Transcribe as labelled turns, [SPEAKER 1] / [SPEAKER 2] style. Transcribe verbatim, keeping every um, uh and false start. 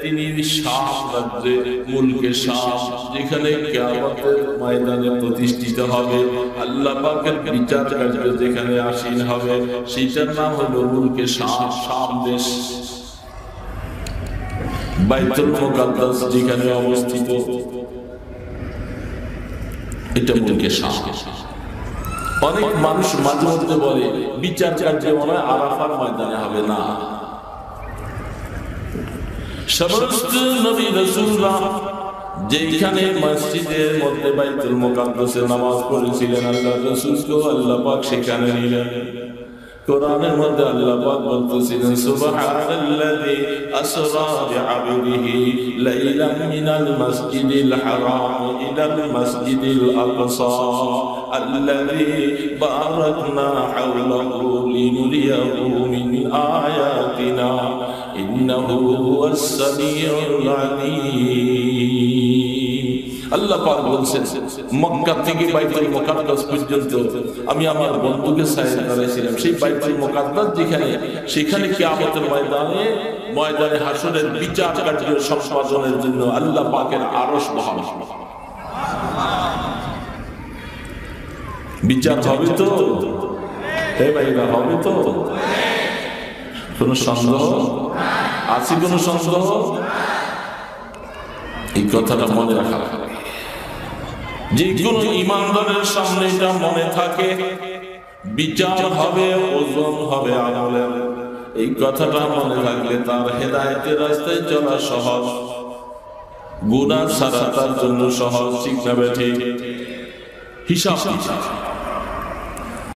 [SPEAKER 1] তিনি শাম রাজ্যে মুলকে শাম যেখানে কিয়ামতের ময়দানে প্রতিষ্ঠিত হবে, আল্লাহ পাকের বিচার কার্য যেখানে আসীন হবে, সেটার নাম হলো মুলকে শাম, শাম দেশ। বাইতুল মুকাদ্দাস যেখানে অবস্থিত, এটা মুলকে শাম। অনেক মানুষ মাঝে মধ্যে বলে বিচার কার্য মনে হয় আরাফার ময়দানে হবে, না। সমস্ত নবী রাসূলরা যেখানে মসজিদের মধ্যে বাইতুল মুকাদ্দাসে নামাজ পড়েছিলেন, আল্লাহ রাসূলকে আল্লাহ পাক সেখানে নিলেন। কোরআনের মধ্যে আল্লাহ পাক বলতেছিলেন, সুবহানাল্লাযী আসরা বিআবদিহি লাইলাম মিনাল মাসজিদিল হারাম ইলাল মাসজিদিল আকসা আল্লাযী বারাকনা হাওলাহু লিনুরিয়াহু মিন আয়াতিনা ইন্নাহু হুয়াস সামিউল আলীম। আল্লাহ পাক বলছেন, মক্কা থেকে বাইতুল মুকাদ্দাস পর্যন্ত আমি আমার বন্ধুকে সাইন করেছিলাম। সেই বাইতুল মুকাদ্দাস যেখানে, সেখানে কিয়ামতের ময়দানে ময়দানে হাসরের বিচার কার্য সম্পাদনের জন্য আল্লাহ পাকের আরশ বহাল। বিচার হবে তো, হে ভাইরা, হবে তো? কোনো সন্দেহ আছে? কোনো সন্দেহ? এই কথাটা মনে রাখা, যে কোন ইমানদারের সামনে এটা মনে থাকে, বিচার হবে, ওজন হবে আমলের। এই কথাটা মনে থাকলে তার হেদায়েতের রাস্তায় চলা সহজ, গুনাহ ছাড়া তার জন্য সহজ। ঠিক না বেঠিক? হিসাব